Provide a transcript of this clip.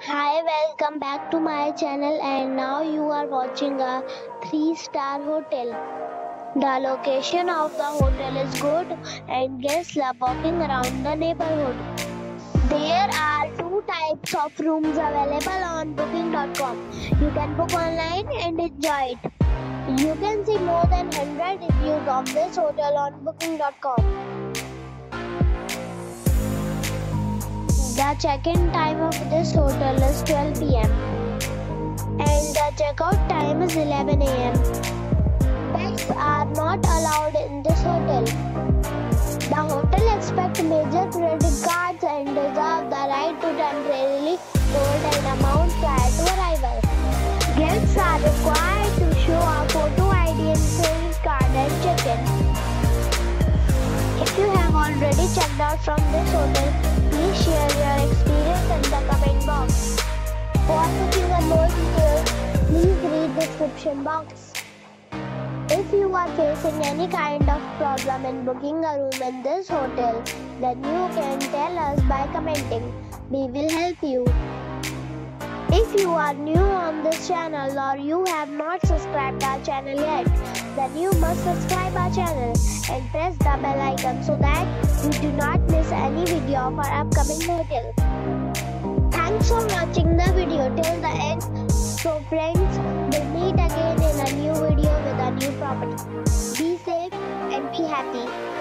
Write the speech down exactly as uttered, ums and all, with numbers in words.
Hi, welcome back to my channel, and now you are watching a three star hotel. The location of the hotel is good and guests love walking around the neighborhood. There are two types of rooms available on booking dot com. You can book online and enjoy it. You can see more than one hundred reviews of this hotel on booking dot com. The check-in time of this hotel is twelve p m and the checkout time is eleven a m Pets are not allowed in this hotel. The hotel accepts major credit cards and reserves the right to temporarily hold an amount prior to arrival. Guests are required to show a photo I D and credit card at check-in. If you have already checked out from this hotel, please share your experience in the comment box. For booking and more details, please read the description box. If you are facing any kind of problem in booking a room in this hotel, then you can tell us by commenting. We will help you. If you are new on this channel or you have not subscribed our channel yet, then you must subscribe our channel and press the bell icon so that you do not miss any video of our upcoming hotel. Thanks for watching the video till the end. So friends, we'll meet again in a new video with a new property. Be safe and be happy.